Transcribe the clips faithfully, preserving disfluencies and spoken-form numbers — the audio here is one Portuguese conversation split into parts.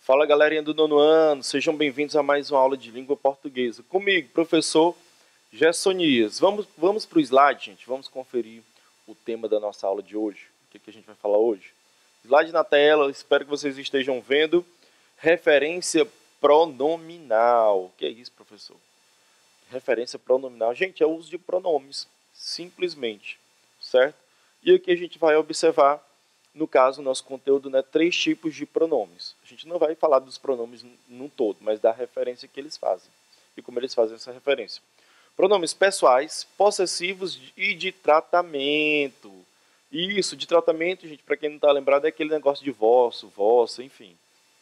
Fala, galerinha do nono ano, sejam bem-vindos a mais uma aula de língua portuguesa. Comigo, professor Gessonias. Vamos, vamos para o slide, gente, vamos conferir o tema da nossa aula de hoje. O que, que a gente vai falar hoje? Slide na tela, espero que vocês estejam vendo. Referência pronominal. O que é isso, professor? Referência pronominal. Gente, é o uso de pronomes, simplesmente, certo? E aqui a gente vai observar, no caso, nosso conteúdo, né, três tipos de pronomes. A gente não vai falar dos pronomes num todo, mas da referência que eles fazem e como eles fazem essa referência. Pronomes pessoais, possessivos e de tratamento. Isso, de tratamento, gente, para quem não está lembrado, é aquele negócio de vosso, vossa, enfim.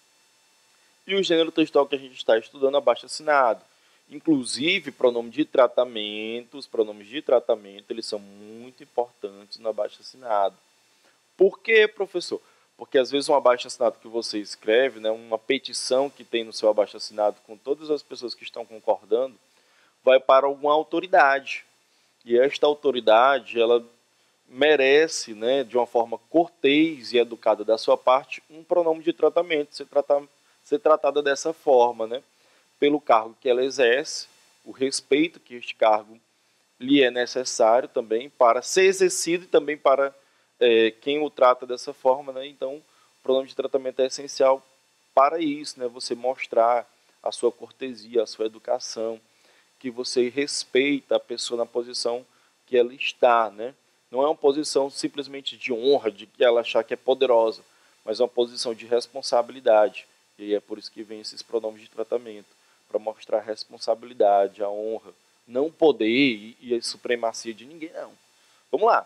E o gênero textual que a gente está estudando, abaixo-assinado. Inclusive, pronome de tratamento, os pronomes de tratamento, eles são muito importantes no abaixo-assinado. Por quê, professor? Porque às vezes um abaixo-assinado que você escreve, né, uma petição que tem no seu abaixo-assinado com todas as pessoas que estão concordando, vai para alguma autoridade. E esta autoridade, ela merece, né, de uma forma cortês e educada da sua parte, um pronome de tratamento, ser, tratar, ser tratada dessa forma, né, pelo cargo que ela exerce, o respeito que este cargo lhe é necessário também para ser exercido e também para é, quem o trata dessa forma, né? Então, o pronome de tratamento é essencial para isso, né? Você mostrar a sua cortesia, a sua educação, que você respeita a pessoa na posição que ela está, né? Não é uma posição simplesmente de honra, de que ela achar que é poderosa, mas é uma posição de responsabilidade. E é por isso que vem esses pronomes de tratamento, para mostrar a responsabilidade, a honra, não o poder e, e a supremacia de ninguém, não. Vamos lá.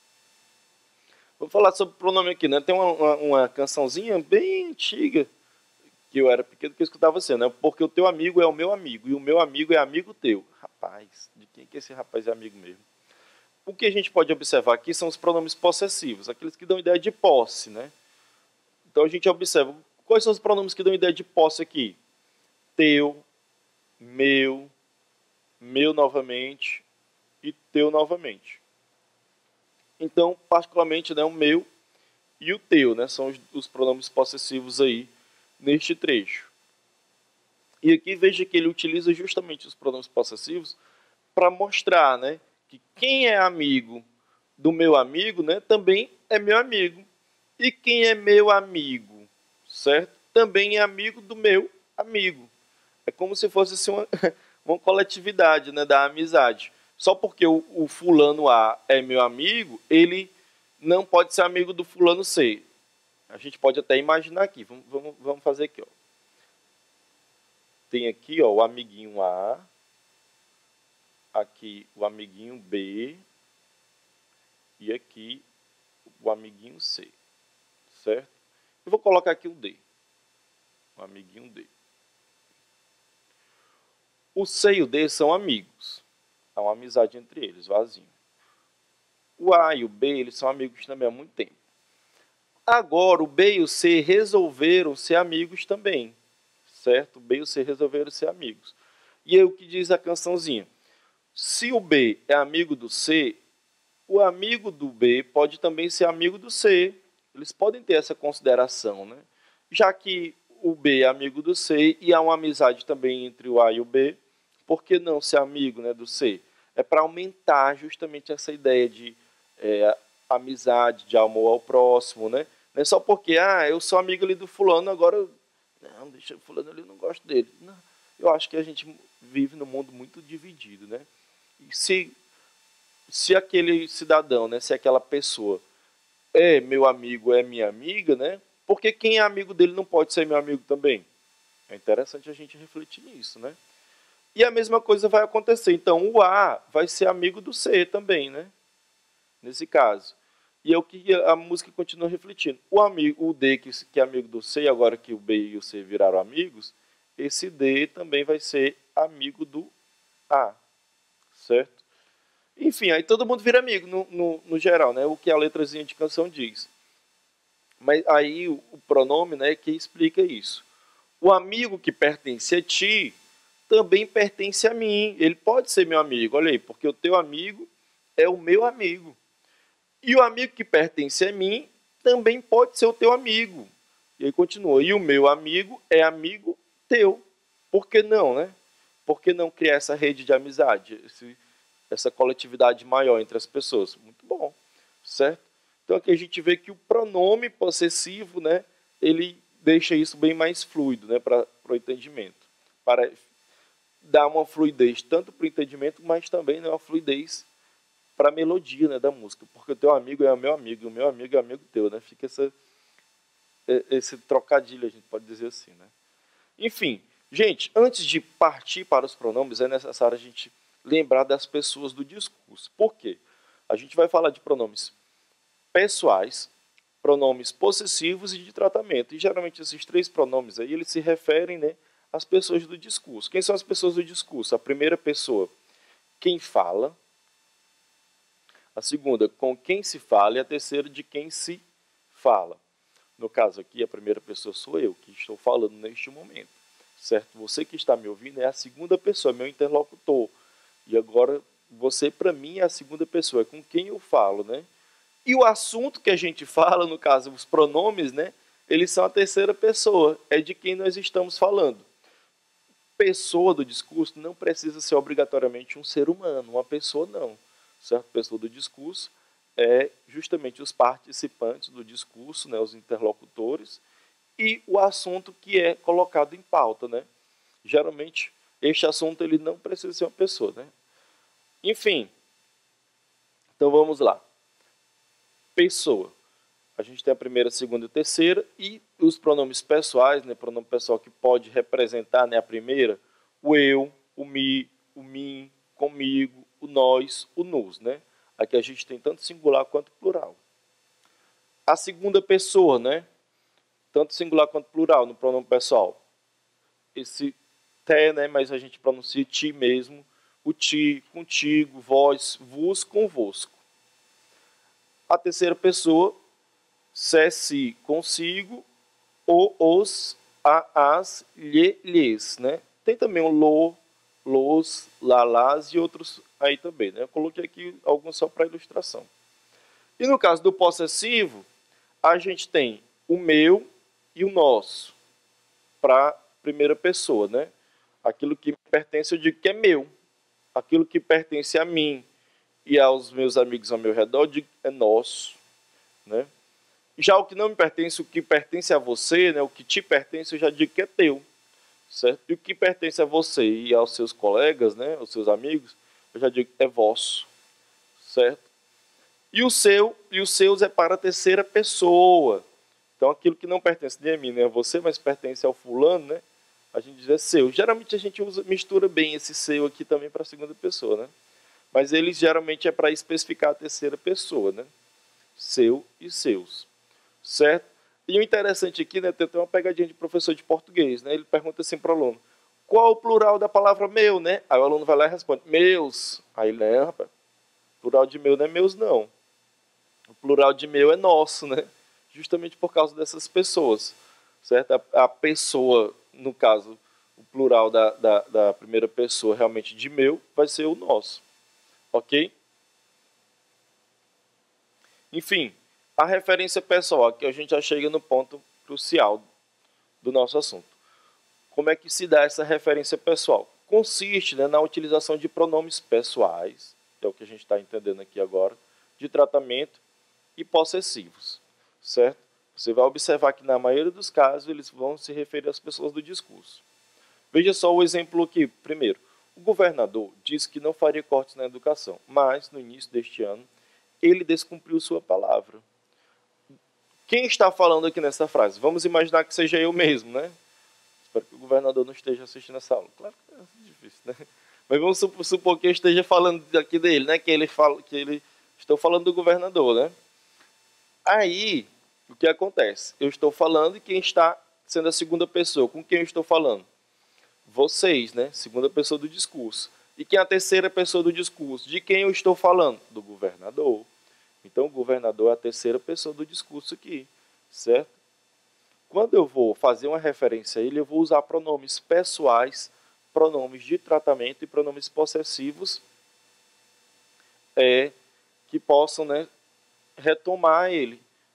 Vamos falar sobre pronome aqui, né? Tem uma, uma, uma cançãozinha bem antiga, que eu era pequeno, que eu escutava assim, né? Porque o teu amigo é o meu amigo, e o meu amigo é amigo teu. Rapaz, de quem que esse rapaz é amigo mesmo? O que a gente pode observar aqui são os pronomes possessivos, aqueles que dão ideia de posse, né? Então a gente observa, quais são os pronomes que dão ideia de posse aqui? Teu, meu, meu novamente e teu novamente. Então, particularmente, né, o meu e o teu, né, são os, os pronomes possessivos aí neste trecho. E aqui veja que ele utiliza justamente os pronomes possessivos para mostrar, né, que quem é amigo do meu amigo, né, também é meu amigo. E quem é meu amigo, certo? Também é amigo do meu amigo. É como se fosse assim, uma, uma coletividade, né, da amizade. Só porque o, o fulano A é meu amigo, ele não pode ser amigo do fulano C. A gente pode até imaginar aqui. Vamos, vamos, vamos fazer aqui, ó. Tem aqui, ó, o amiguinho A, aqui o amiguinho B e aqui o amiguinho C, certo? Eu vou colocar aqui o D, o amiguinho D. O C e o D são amigos. Há uma amizade entre eles, vazinho. O A e o B, eles são amigos também há muito tempo. Agora, o B e o C resolveram ser amigos também, certo? O B e o C resolveram ser amigos. E aí o que diz a cançãozinha? Se o B é amigo do C, o amigo do B pode também ser amigo do C. Eles podem ter essa consideração, né? Já que o B é amigo do C e há uma amizade também entre o A e o B, por que não ser amigo, né, do C? É para aumentar justamente essa ideia de é, amizade, de amor ao próximo, né? Não é só porque, ah, eu sou amigo ali do fulano, agora, não, deixa o fulano ali, eu não gosto dele. Não, eu acho que a gente vive num mundo muito dividido, né? E se, se aquele cidadão, né, se aquela pessoa é meu amigo, é minha amiga, né? Porque quem é amigo dele não pode ser meu amigo também? É interessante a gente refletir nisso, né? E a mesma coisa vai acontecer. Então, o A vai ser amigo do C também, né? Nesse caso. E é o que a música continua refletindo. O, amigo, o D, que, que é amigo do C, agora que o B e o C viraram amigos, esse D também vai ser amigo do A. Certo? Enfim, aí todo mundo vira amigo, no, no, no geral, né? O que a letrazinha de canção diz. Mas aí o, o pronome, né, que explica isso. O amigo que pertence a ti também pertence a mim. Ele pode ser meu amigo, olha aí, porque o teu amigo é o meu amigo. E o amigo que pertence a mim também pode ser o teu amigo. E aí continua. E o meu amigo é amigo teu. Por que não, né? Por que não criar essa rede de amizade, esse, essa coletividade maior entre as pessoas? Muito bom, certo? Então aqui a gente vê que o pronome possessivo, né, ele deixa isso bem mais fluido, né, para o entendimento. Para dar uma fluidez tanto para o entendimento, mas também, né, uma fluidez para a melodia, né, da música. Porque o teu amigo é o meu amigo, o meu amigo é amigo teu, né? Fica essa, esse trocadilho, a gente pode dizer assim, né? Enfim, gente, antes de partir para os pronomes, é necessário a gente lembrar das pessoas do discurso. Por quê? A gente vai falar de pronomes pessoais, pronomes possessivos e de tratamento. E geralmente esses três pronomes aí, eles se referem, né, às pessoas do discurso. Quem são as pessoas do discurso? A primeira pessoa, quem fala. A segunda, com quem se fala. E a terceira, de quem se fala. No caso aqui, a primeira pessoa sou eu, que estou falando neste momento. Certo? Você que está me ouvindo é a segunda pessoa, meu interlocutor. E agora, você para mim é a segunda pessoa, é com quem eu falo, né? E o assunto que a gente fala, no caso, os pronomes, né? Eles são a terceira pessoa, é de quem nós estamos falando. Pessoa do discurso não precisa ser obrigatoriamente um ser humano, uma pessoa não. Certo? Pessoa do discurso é justamente os participantes do discurso, né, os interlocutores, e o assunto que é colocado em pauta, né? Geralmente, este assunto ele não precisa ser uma pessoa, né? Enfim, então vamos lá. Pessoa. A gente tem a primeira, a segunda e a terceira, e os pronomes pessoais, né? Pronome pessoal que pode representar, né, a primeira, o eu, o me, o mim, comigo, o nós, o nos, né? Aqui a gente tem tanto singular quanto plural. A segunda pessoa, né? Tanto singular quanto plural no pronome pessoal. Esse te, né? Mas a gente pronuncia ti mesmo. O ti, contigo, vós, vos, convosco. A terceira pessoa, se, si, consigo, o, os, a, as, lhe, lhes, né? Tem também o lo, los, lalás e outros aí também, né? Eu coloquei aqui alguns só para ilustração. E no caso do possessivo, a gente tem o meu e o nosso, para a primeira pessoa, né? Aquilo que me pertence, eu digo que é meu. Aquilo que pertence a mim e aos meus amigos ao meu redor, eu digo que é nosso, né? Já o que não me pertence, o que pertence a você, né? O que te pertence, eu já digo que é teu, certo? E o que pertence a você e aos seus colegas, né? Aos seus amigos, eu já digo que é vosso, certo? E o seu, e os seus é para a terceira pessoa. Então, aquilo que não pertence nem a mim, nem a você, mas pertence ao fulano, né? A gente diz é seu. Geralmente a gente usa, mistura bem esse seu aqui também para a segunda pessoa, né? Mas ele geralmente é para especificar a terceira pessoa, né? Seu e seus, certo? E o interessante aqui, né, tem uma pegadinha de professor de português, né? Ele pergunta assim para o aluno, qual o plural da palavra meu, né? Aí o aluno vai lá e responde, meus. Aí ele, né, rapaz, plural de meu não é meus, não. O plural de meu é nosso, né? Justamente por causa dessas pessoas, certo? A, a pessoa, no caso, o plural da, da, da primeira pessoa realmente de meu vai ser o nosso, ok? Enfim, a referência pessoal, aqui a gente já chega no ponto crucial do nosso assunto. Como é que se dá essa referência pessoal? Consiste, né, na utilização de pronomes pessoais, que é o que a gente está entendendo aqui agora, de tratamento e possessivos, certo? Você vai observar que na maioria dos casos eles vão se referir às pessoas do discurso. Veja só o exemplo aqui. Primeiro, o governador disse que não faria cortes na educação, mas no início deste ano ele descumpriu sua palavra. Quem está falando aqui nessa frase? Vamos imaginar que seja eu mesmo, né? Espero que o governador não esteja assistindo essa aula. Claro que é difícil, né? Mas vamos supor que eu esteja falando aqui dele, né? Que ele fala, que ele estou falando do governador, né? Aí, o que acontece? Eu estou falando e quem está sendo a segunda pessoa? Com quem eu estou falando? Vocês, né? Segunda pessoa do discurso. E quem é a terceira pessoa do discurso? De quem eu estou falando? Do governador. Então, o governador é a terceira pessoa do discurso aqui, certo? Quando eu vou fazer uma referência a ele, eu vou usar pronomes pessoais, pronomes de tratamento e pronomes possessivos é, que possam, né, retomar ele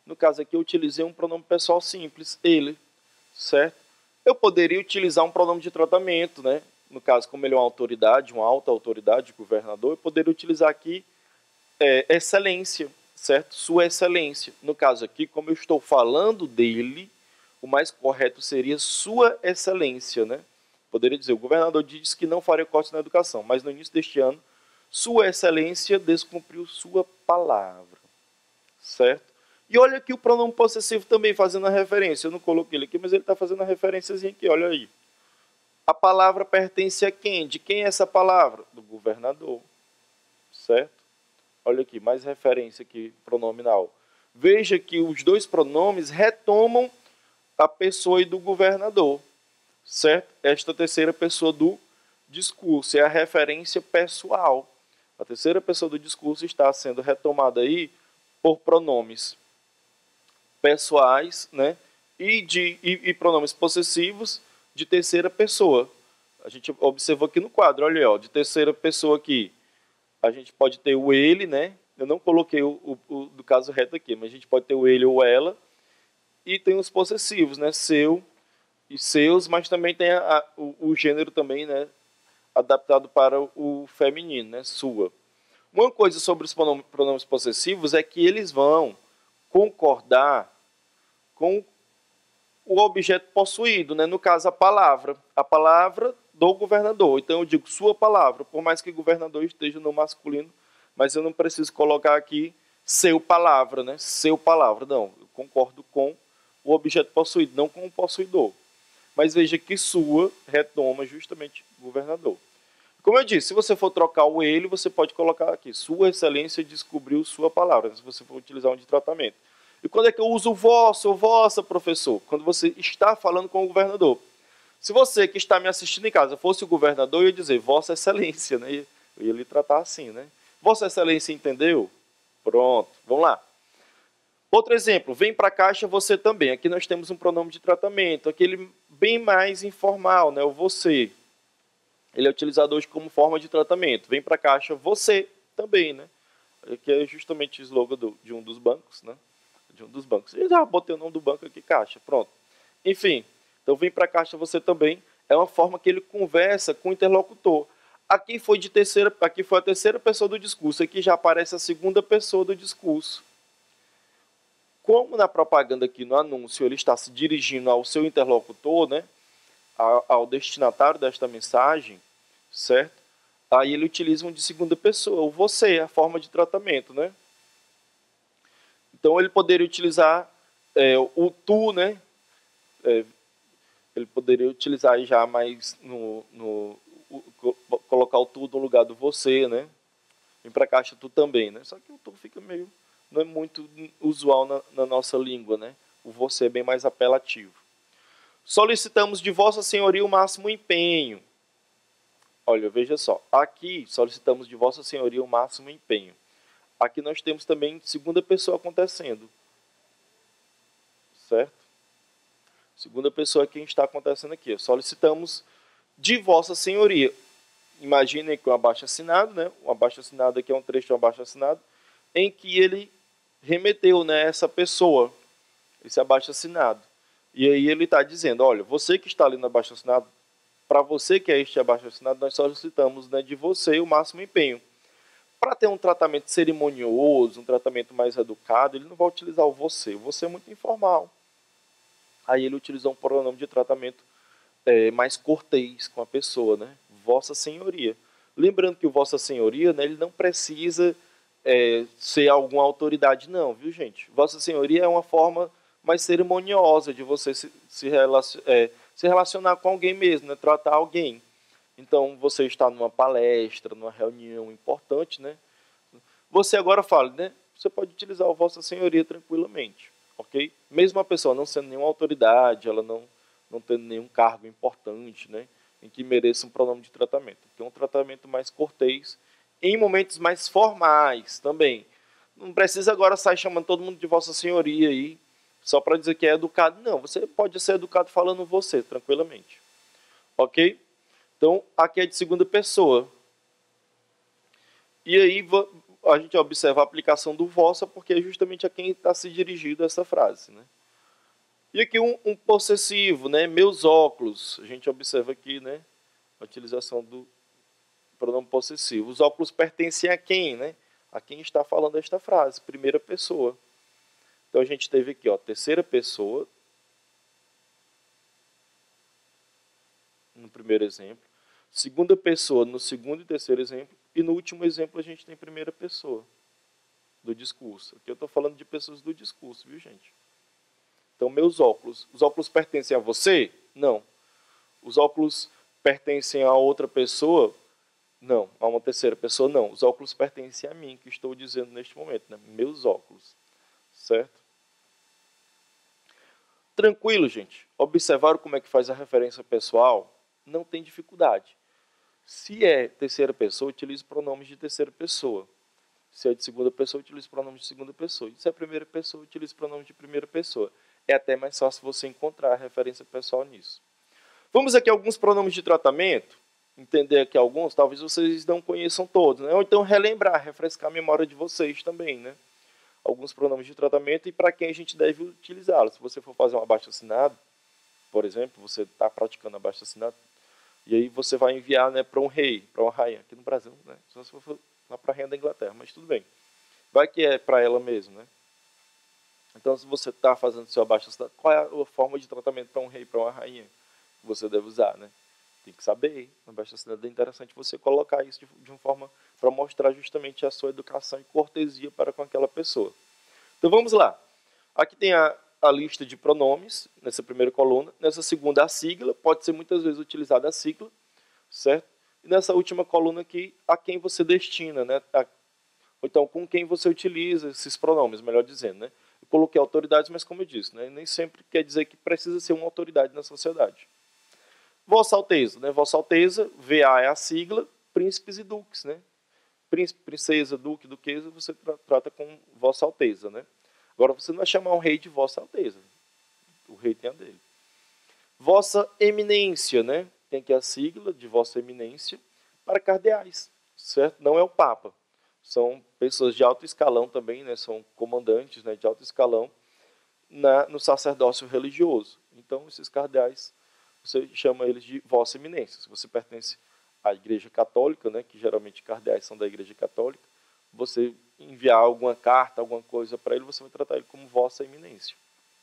No caso aqui eu utilizei um pronome pessoal simples, ele, certo? Eu poderia utilizar um pronome de tratamento, né? No caso, como ele é uma autoridade, uma alta autoridade, governador, eu poderia utilizar aqui é, excelência, certo? Sua excelência. No caso aqui, como eu estou falando dele, o mais correto seria sua excelência, né? Poderia dizer, o governador disse que não faria cortes na educação, mas no início deste ano, sua excelência descumpriu sua palavra, certo? E olha aqui o pronome possessivo também fazendo a referência. Eu não coloquei ele aqui, mas ele está fazendo a referênciazinha aqui, olha aí. A palavra pertence a quem? De quem é essa palavra? Do governador, certo? Olha aqui, mais referência aqui, pronominal. Veja que os dois pronomes retomam a pessoa e do governador, certo? Esta terceira pessoa do discurso é a referência pessoal. A terceira pessoa do discurso está sendo retomada aí por pronomes pessoais, né? E, de, e, e pronomes possessivos de terceira pessoa. A gente observou aqui no quadro, olha aí, ó, de terceira pessoa aqui. A gente pode ter o ele, né? Eu não coloquei o, o, o do caso reto aqui, mas a gente pode ter o ele ou ela. E tem os possessivos, né? Seu e seus, mas também tem a, a, o, o gênero também, né? Adaptado para o feminino, né? Sua. Uma coisa sobre os pronomes possessivos é que eles vão concordar com o objeto possuído, né? No caso, a palavra. A palavra do governador. Então, eu digo sua palavra, por mais que governador esteja no masculino, mas eu não preciso colocar aqui seu palavra, né? Seu palavra, não. Eu concordo com o objeto possuído, não com o possuidor. Mas veja que sua retoma justamente governador. Como eu disse, se você for trocar o ele, você pode colocar aqui, sua excelência descobriu sua palavra, se você for utilizar um de tratamento. E quando é que eu uso o vosso ou vossa, professor? Quando você está falando com o governador. Se você que está me assistindo em casa fosse o governador, eu ia dizer vossa excelência, né? Eu ia lhe tratar assim, né? Vossa excelência entendeu? Pronto, vamos lá. Outro exemplo, vem para a caixa você também. Aqui nós temos um pronome de tratamento, aquele bem mais informal, né? O você. Ele é utilizado hoje como forma de tratamento. Vem para a caixa você também, né? Que é justamente o slogan do, de um dos bancos, né? De um dos bancos. Eu já botei o nome do banco aqui, caixa, pronto. Enfim, então vem para a caixa você também. É uma forma que ele conversa com o interlocutor. Aqui foi, de terceira, aqui foi a terceira pessoa do discurso, aqui já aparece a segunda pessoa do discurso. Como na propaganda aqui, no anúncio, ele está se dirigindo ao seu interlocutor, né? Ao destinatário desta mensagem, certo? Aí ele utiliza um de segunda pessoa, o você, a forma de tratamento, né? Então ele poderia utilizar é, o tu, né? É, ele poderia utilizar aí já mais no, no o, colocar o tu no lugar do você, né? Vem para a caixa tu também, né? Só que o tu fica meio, não é muito usual na, na nossa língua, né? O você é bem mais apelativo. Solicitamos de Vossa Senhoria o máximo empenho. Olha, veja só. Aqui, solicitamos de Vossa Senhoria o máximo empenho. Aqui nós temos também segunda pessoa acontecendo. Certo? Segunda pessoa que está acontecendo aqui. Solicitamos de Vossa Senhoria. Imaginem que um abaixo-assinado, né? Um abaixo-assinado aqui é um trecho de um abaixo-assinado, em que ele remeteu, né, essa pessoa, esse abaixo-assinado. E aí ele está dizendo, olha, você que está ali no abaixo-assinado, para você que é este abaixo-assinado, nós solicitamos, né, de você o máximo empenho. Para ter um tratamento cerimonioso, um tratamento mais educado, ele não vai utilizar o você. O você é muito informal. Aí ele utilizou um pronome de tratamento é, mais cortês com a pessoa, né? Vossa Senhoria. Lembrando que o Vossa Senhoria, né, ele não precisa é, ser alguma autoridade, não, viu, gente? Vossa Senhoria é uma forma mais cerimoniosa de você se, se, relacion, é, se relacionar com alguém mesmo, né? Tratar alguém. Então, você está numa palestra, numa reunião importante, né? Você agora fala, né? Você pode utilizar o Vossa Senhoria tranquilamente, ok? Mesmo a pessoa não sendo nenhuma autoridade, ela não, não tendo nenhum cargo importante, né? Em que mereça um pronome de tratamento. Porque é um tratamento mais cortês, em momentos mais formais também. Não precisa agora sair chamando todo mundo de Vossa Senhoria aí, só para dizer que é educado. Não, você pode ser educado falando você, tranquilamente. Ok? Então, aqui é de segunda pessoa. E aí, a gente observa a aplicação do vossa, porque é justamente a quem está se dirigindo essa frase, né? E aqui um, um possessivo, né? Meus óculos. A gente observa aqui, né, a utilização do pronome possessivo. Os óculos pertencem a quem, né? A quem está falando esta frase, primeira pessoa. Então a gente teve aqui, ó, terceira pessoa, no primeiro exemplo, segunda pessoa no segundo e terceiro exemplo, e no último exemplo a gente tem primeira pessoa do discurso. Aqui eu estou falando de pessoas do discurso, viu, gente? Então, meus óculos. Os óculos pertencem a você? Não. Os óculos pertencem a outra pessoa? Não. A uma terceira pessoa? Não. Os óculos pertencem a mim, que estou dizendo neste momento, né? Meus óculos. Certo? Tranquilo, gente. Observaram como é que faz a referência pessoal? Não tem dificuldade. Se é terceira pessoa, utilize pronomes de terceira pessoa. Se é de segunda pessoa, utilize pronomes de segunda pessoa. Se é primeira pessoa, utilize pronomes de primeira pessoa. É até mais fácil você encontrar a referência pessoal nisso. Vamos aqui a alguns pronomes de tratamento. Entender aqui alguns, talvez vocês não conheçam todos, né? Ou então relembrar, refrescar a memória de vocês também, né? Alguns pronomes de tratamento e para quem a gente deve utilizá-los. Se você for fazer um abaixo-assinado, por exemplo, você está praticando abaixo-assinado, e aí você vai enviar, né, para um rei, para uma rainha, aqui no Brasil, né? Só se for lá para a rainha da Inglaterra, mas tudo bem. Vai que é para ela mesmo, né? Então, se você está fazendo seu abaixo-assinado, qual é a forma de tratamento para um rei, para uma rainha que você deve usar, né? Tem que saber. No abaixo-assinado é interessante você colocar isso de, de uma forma para mostrar justamente a sua educação e cortesia para com aquela pessoa. Então, vamos lá. Aqui tem a, a lista de pronomes, nessa primeira coluna. Nessa segunda, a sigla. Pode ser muitas vezes utilizada a sigla, certo? E nessa última coluna aqui, a quem você destina, né? A, ou então, com quem você utiliza esses pronomes, melhor dizendo, né? Eu coloquei autoridades, mas como eu disse, né, nem sempre quer dizer que precisa ser uma autoridade na sociedade. Vossa Alteza, né? Vossa Alteza, V A é a sigla, príncipes e duques, né? Príncipe, princesa, duque, duquesa, você tra trata com Vossa Alteza, né? Agora, você não vai chamar um rei de Vossa Alteza. O rei tem a dele. Vossa Eminência, né? Tem aqui a sigla de Vossa Eminência para cardeais, certo? Não é o Papa. São pessoas de alto escalão também, né? São comandantes, né, de alto escalão na, no sacerdócio religioso. Então, esses cardeais, você chama eles de Vossa Eminência. Se você pertence à Igreja Católica, né, que geralmente cardeais são da Igreja Católica, você enviar alguma carta, alguma coisa para ele, você vai tratar ele como Vossa Eminência.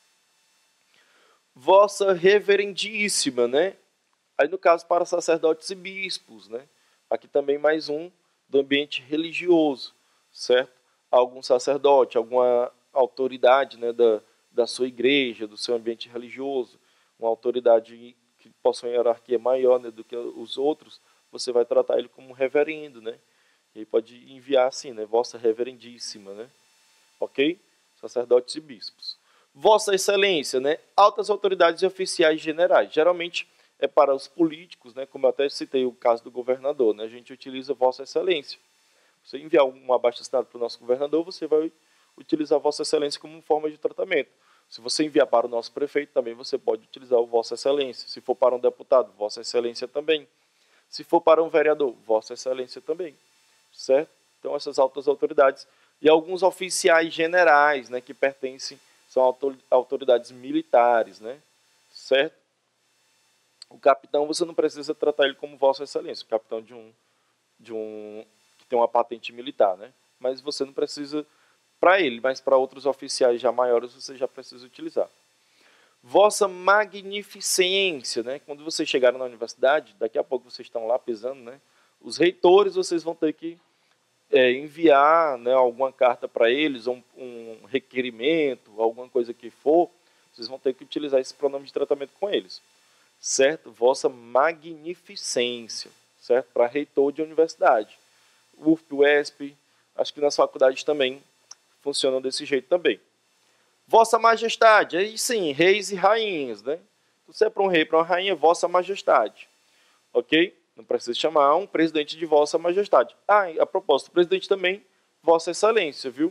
Vossa Reverendíssima, né? Aí, no caso, para sacerdotes e bispos, né? Aqui também mais um do ambiente religioso, certo? Algum sacerdote, alguma autoridade, né, da, da sua igreja, do seu ambiente religioso, uma autoridade que possui uma hierarquia maior, né, do que os outros, você vai tratar ele como reverendo, né? E aí pode enviar assim, né? Vossa Reverendíssima, né? Ok? Sacerdotes e bispos. Vossa Excelência, né? Altas autoridades e oficiais generais. Geralmente é para os políticos, né? Como eu até citei o caso do governador, né? A gente utiliza Vossa Excelência. Você enviar um abaixo-assinado para o nosso governador, você vai utilizar Vossa Excelência como forma de tratamento. Se você enviar para o nosso prefeito, também você pode utilizar o Vossa Excelência. Se for para um deputado, Vossa Excelência também. Se for para um vereador, Vossa Excelência também. Certo? Então, essas altas autoridades. E alguns oficiais generais, né, que pertencem, são autoridades militares, né? Certo? O capitão, você não precisa tratar ele como Vossa Excelência, o capitão de um, de um que tem uma patente militar, né? Mas você não precisa para ele, mas para outros oficiais já maiores você já precisa utilizar. Vossa Magnificência, né? Quando vocês chegarem na universidade, daqui a pouco vocês estão lá pisando, né? Os reitores, vocês vão ter que é, enviar, né, alguma carta para eles, um, um requerimento, alguma coisa que for, vocês vão ter que utilizar esse pronome de tratamento com eles. Certo? Vossa Magnificência, certo? Para reitor de universidade. U F P, U E S P, acho que nas faculdades também funcionam desse jeito também. Vossa Majestade, aí sim, reis e rainhas, né? Se é para um rei, para uma rainha, Vossa Majestade. Ok? Não precisa chamar um presidente de Vossa Majestade. Ah, a propósito, o presidente também, Vossa Excelência, viu?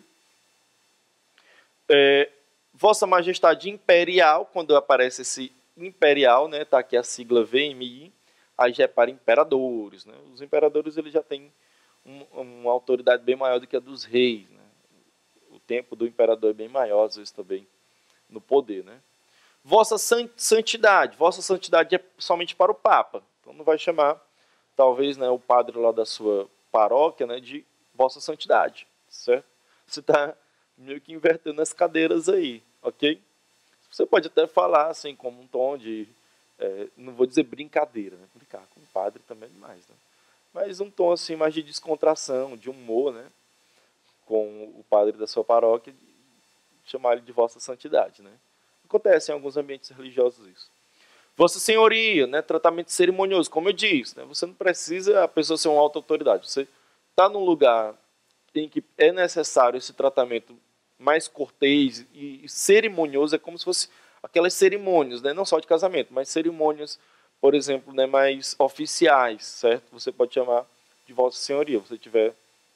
É, Vossa Majestade Imperial, quando aparece esse imperial, né? Tá aqui a sigla V M I, aí já é para imperadores, né? Os imperadores eles já têm um, uma autoridade bem maior do que a dos reis, né? O tempo do imperador é bem maior, às vezes, também, no poder, né? Vossa santidade. Vossa santidade é somente para o Papa. Então não vai chamar, talvez, né, o padre lá da sua paróquia, né, de vossa santidade, certo? Você está meio que invertendo as cadeiras aí, ok? Você pode até falar assim, como um tom de, é, não vou dizer brincadeira, né? Brincar com o padre também é demais, né? Mas um tom assim mais de descontração, de humor, né? Com o padre da sua paróquia, chamar ele de vossa santidade, né? Acontece em alguns ambientes religiosos isso. Vossa Senhoria, né? Tratamento cerimonioso, como eu disse, né? Você não precisa a pessoa ser uma alta autoridade. Você está num lugar em que é necessário esse tratamento mais cortês e cerimonioso, é como se fosse aquelas cerimônias, né? Não só de casamento, mas cerimônias, por exemplo, né, mais oficiais, certo? Você pode chamar de Vossa Senhoria, se você tiver,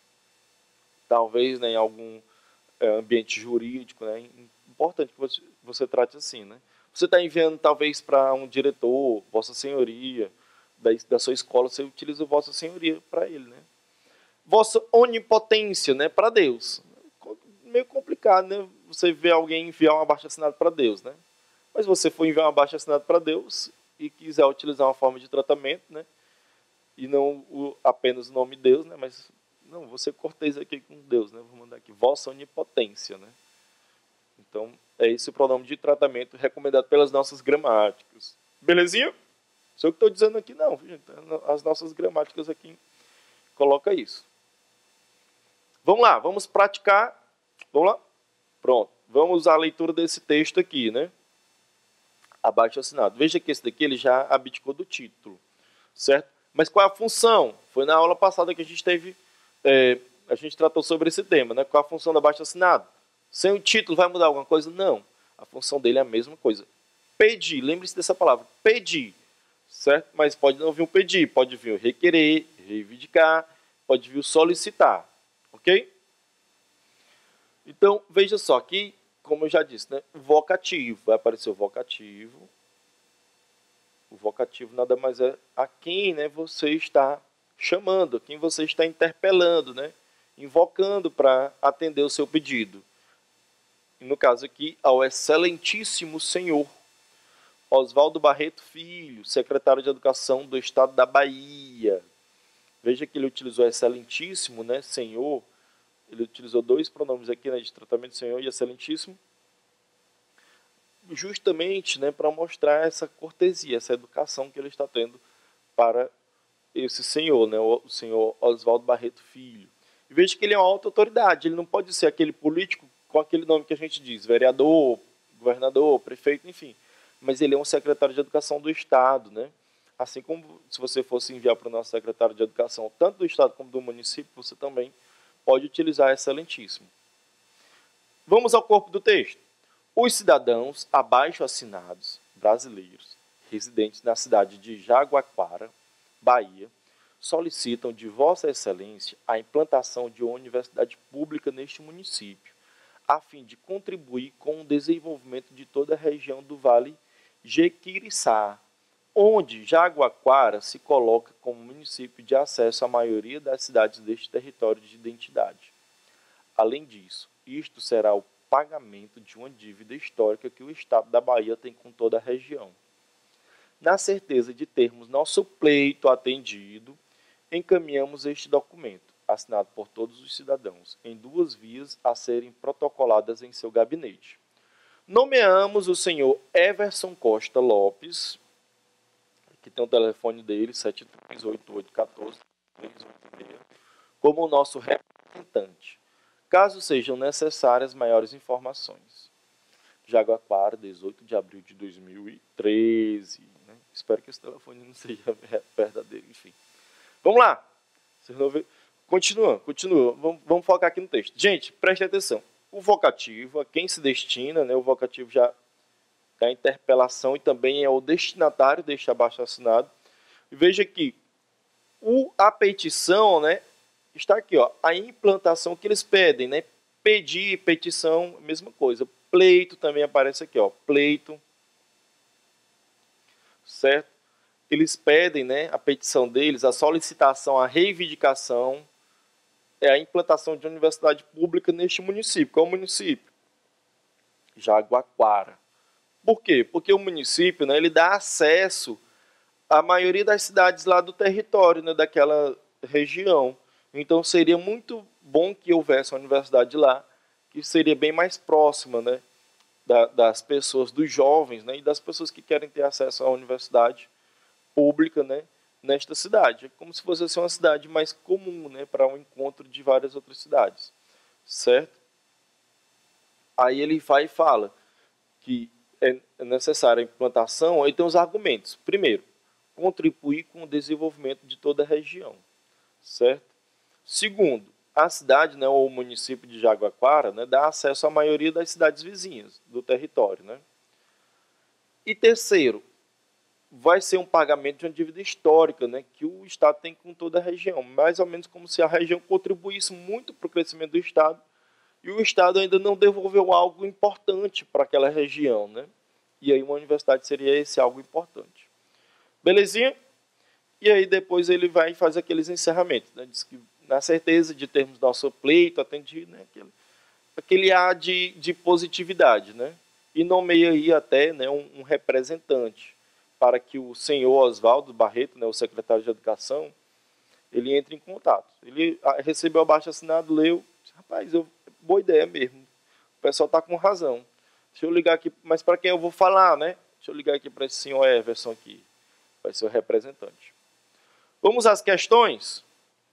talvez, né, em algum é, ambiente jurídico, né? Importante que você, você trate assim, né? Você está enviando, talvez, para um diretor, Vossa Senhoria, da, da sua escola, você utiliza Vossa Senhoria para ele, né? Vossa onipotência, né? Para Deus. Meio complicado, né? Você vê alguém enviar um abaixo-assinado para Deus, né? Mas se você for enviar um abaixo-assinado para Deus e quiser utilizar uma forma de tratamento, né? E não o, apenas o nome Deus, né? Mas, não, você cortês aqui com Deus, né? Vou mandar aqui, vossa onipotência, né? Então, é esse o pronome de tratamento recomendado pelas nossas gramáticas. Belezinha? Sou eu que estou dizendo aqui, não. Gente. As nossas gramáticas aqui colocam isso. Vamos lá, vamos praticar. Vamos lá? Pronto. Vamos à leitura desse texto aqui, né? Abaixo assinado. Veja que esse daqui ele já abdicou do título, certo? Mas qual é a função? Foi na aula passada que a gente teve, é, a gente tratou sobre esse tema, né? Qual é a função do abaixo assinado? Sem o título vai mudar alguma coisa? Não. A função dele é a mesma coisa. Pedir, lembre-se dessa palavra, pedir, certo? Mas pode não vir o pedir, pode vir o requerer, reivindicar, pode vir o solicitar, ok? Então, veja só, aqui, como eu já disse, né? O vocativo, vai aparecer o vocativo. O vocativo nada mais é a quem, né, você está chamando, a quem você está interpelando, né? Invocando para atender o seu pedido. E no caso aqui, ao excelentíssimo senhor Oswaldo Barreto Filho, secretário de Educação do Estado da Bahia. Veja que ele utilizou excelentíssimo, né, senhor. Ele utilizou dois pronomes aqui, né, de tratamento senhor e excelentíssimo, justamente, né, para mostrar essa cortesia, essa educação que ele está tendo para esse senhor, né, o senhor Oswaldo Barreto Filho. E veja que ele é uma alta autoridade, ele não pode ser aquele político com aquele nome que a gente diz, vereador, governador, prefeito, enfim. Mas ele é um secretário de Educação do Estado, né? Assim como se você fosse enviar para o nosso secretário de Educação, tanto do Estado como do município, você também pode utilizar excelentíssimo. Vamos ao corpo do texto. Os cidadãos abaixo assinados, brasileiros, residentes na cidade de Jaguaquara, Bahia, solicitam de Vossa Excelência a implantação de uma universidade pública neste município, a fim de contribuir com o desenvolvimento de toda a região do Vale Jequiriçá, onde Jaguaquara se coloca como município de acesso à maioria das cidades deste território de identidade. Além disso, isto será o pagamento de uma dívida histórica que o Estado da Bahia tem com toda a região. Na certeza de termos nosso pleito atendido, encaminhamos este documento, assinado por todos os cidadãos, em duas vias a serem protocoladas em seu gabinete. Nomeamos o senhor Everson Costa Lopes, que tem o telefone dele, sete três oito oito um quatro três oito seis, como nosso representante, caso sejam necessárias maiores informações. Jaguaquara, dezoito de abril de dois mil e treze. Né? Espero que esse telefone não seja verdadeiro, enfim. Vamos lá. Vocês não vê? Continua, continua. Vamos, vamos focar aqui no texto. Gente, preste atenção. O vocativo, a quem se destina, né? O vocativo já é a interpelação e também é o destinatário deste abaixo assinado. E veja que o, a petição, né? Está aqui, ó, a implantação que eles pedem, né? Pedir, petição, mesma coisa. Pleito também aparece aqui, ó, pleito, certo? Eles pedem, né, a petição deles, a solicitação, a reivindicação, é a implantação de uma universidade pública neste município. Qual é o município? Jaguaquara. Por quê? Porque o município, né, ele dá acesso à maioria das cidades lá do território, né, daquela região. Então seria muito bom que houvesse uma universidade lá, que seria bem mais próxima, né, da, das pessoas, dos jovens, né, e das pessoas que querem ter acesso à universidade pública, né, nesta cidade. É como se fosse assim, uma cidade mais comum, né, para um encontro de várias outras cidades, certo? Aí ele vai e fala que é necessária a implantação, aí tem os argumentos. Primeiro, contribuir com o desenvolvimento de toda a região, certo? Segundo, a cidade, né, ou o município de Jaguaquara, né, dá acesso à maioria das cidades vizinhas do território, né? E terceiro, vai ser um pagamento de uma dívida histórica, né, que o Estado tem com toda a região, mais ou menos como se a região contribuísse muito para o crescimento do Estado e o Estado ainda não devolveu algo importante para aquela região, né? E aí uma universidade seria esse algo importante. Belezinha? E aí depois ele vai e faz aqueles encerramentos, né? Diz que na certeza de termos nosso pleito atendido, né? Aquele, aquele ar de, de positividade, né? E nomeia aí até, né, um, um representante para que o senhor Oswaldo Barreto, né, o secretário de Educação, ele entre em contato. Ele recebeu o abaixo-assinado, leu, disse, rapaz, eu, boa ideia mesmo, o pessoal está com razão. Deixa eu ligar aqui, mas para quem eu vou falar, né? Deixa eu ligar aqui para esse senhor Everson aqui, vai ser o representante. Vamos às questões?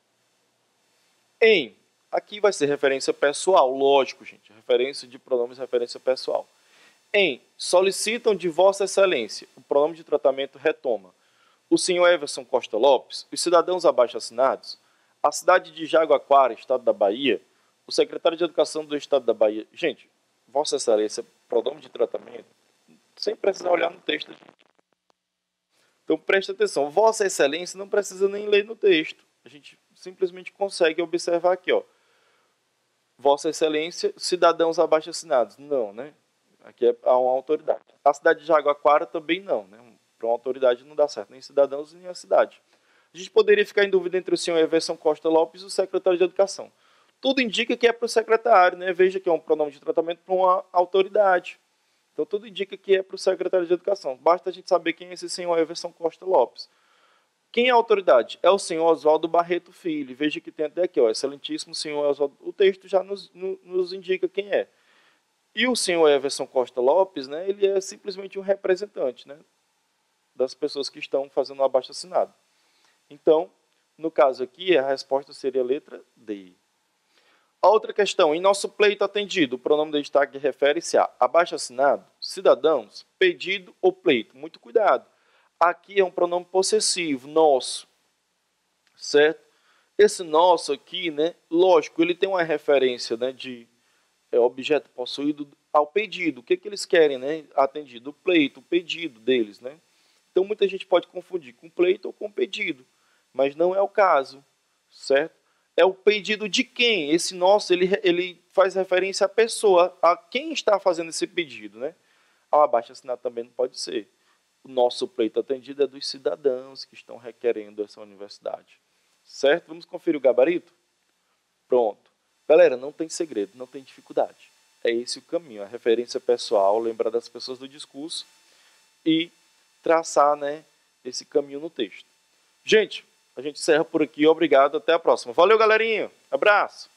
Em, aqui vai ser referência pessoal, lógico, gente, referência de pronomes, referência pessoal. Em, solicitam de Vossa Excelência, o pronome de tratamento retoma, o senhor Everson Costa Lopes, os cidadãos abaixo assinados, a cidade de Jaguaquara, estado da Bahia, o secretário de Educação do estado da Bahia. Gente, Vossa Excelência, pronome de tratamento, sem precisar olhar no texto, gente. Então, preste atenção, Vossa Excelência não precisa nem ler no texto. A gente simplesmente consegue observar aqui, ó. Vossa Excelência, cidadãos abaixo assinados. Não, né? Aqui é uma autoridade. A cidade de Jaguaquara também não, né? Para uma autoridade não dá certo, nem cidadãos nem a cidade. A gente poderia ficar em dúvida entre o senhor Everson Costa Lopes e o secretário de Educação. Tudo indica que é para o secretário, né? Veja que é um pronome de tratamento para uma autoridade. Então, tudo indica que é para o secretário de Educação. Basta a gente saber quem é esse senhor Everson Costa Lopes. Quem é a autoridade? É o senhor Oswaldo Barreto Filho. Veja que tem até aqui, ó, excelentíssimo senhor Oswaldo. O texto já nos, no, nos indica quem é. E o senhor Everson Costa Lopes, né, ele é simplesmente um representante, né, das pessoas que estão fazendo o abaixo-assinado. Então, no caso aqui, a resposta seria a letra D. A outra questão, em nosso pleito atendido, o pronome de destaque refere-se a abaixo-assinado, cidadãos, pedido ou pleito. Muito cuidado. Aqui é um pronome possessivo, nosso, certo? Esse nosso aqui, né, lógico, ele tem uma referência, né, de é, objeto possuído ao pedido. O que, que eles querem, né, atendido? O pleito, o pedido deles, né? Então, muita gente pode confundir com pleito ou com pedido, mas não é o caso, certo? É o pedido de quem? Esse nosso, ele, ele faz referência à pessoa, a quem está fazendo esse pedido, né? Ao abaixo-assinado também não pode ser. O nosso pleito atendido é dos cidadãos que estão requerendo essa universidade. Certo? Vamos conferir o gabarito? Pronto. Galera, não tem segredo, não tem dificuldade. É esse o caminho, a referência pessoal, lembrar das pessoas do discurso e traçar, né, esse caminho no texto. Gente, a gente encerra por aqui. Obrigado, até a próxima. Valeu, galerinha. Abraço.